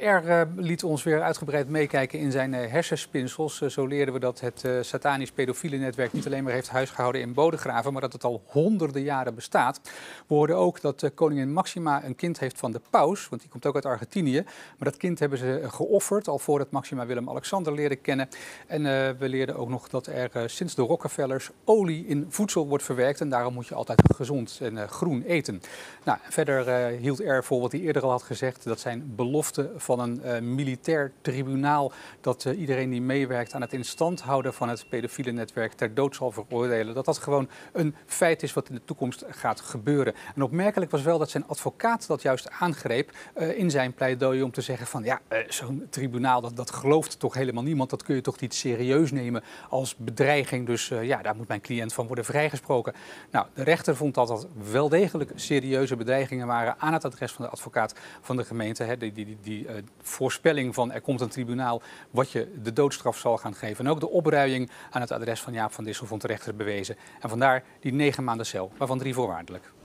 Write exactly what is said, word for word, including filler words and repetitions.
R uh, liet ons weer uitgebreid meekijken in zijn uh, hersenspinsels. Uh, zo leerden we dat het uh, satanisch pedofiele netwerk niet alleen maar heeft huisgehouden in Bodegraven, maar dat het al honderden jaren bestaat. We hoorden ook dat uh, koningin Maxima een kind heeft van de paus, want die komt ook uit Argentinië. Maar dat kind hebben ze geofferd, al voordat Maxima Willem-Alexander leerde kennen. En uh, we leerden ook nog dat er uh, sinds de Rockefellers olie in voedsel wordt verwerkt. En daarom moet je altijd gezond en uh, groen eten. Nou, verder uh, hield R vol wat hij eerder al had gezegd. Dat zijn beloften van een uh, militair tribunaal dat uh, iedereen die meewerkt aan het in stand houden van het pedofiele netwerk ter dood zal veroordelen. Dat dat gewoon een feit is wat in de toekomst gaat gebeuren. En opmerkelijk was wel dat zijn advocaat dat juist aangreep uh, in zijn pleidooi om te zeggen van ja, uh, zo'n tribunaal dat, dat gelooft toch helemaal niemand. Dat kun je toch niet serieus nemen als bedreiging. Dus uh, ja, daar moet mijn cliënt van worden vrijgesproken. Nou, de rechter vond dat dat wel degelijk serieuze bedreigingen waren aan het adres van de advocaat van de gemeente. Hè, die die, die, die uh, voorspelling van er komt een tribunaal wat je de doodstraf zal gaan geven. En ook de opruiing aan het adres van Jaap van Dissel vond de rechter bewezen. En vandaar die negen maanden cel, waarvan drie voorwaardelijk.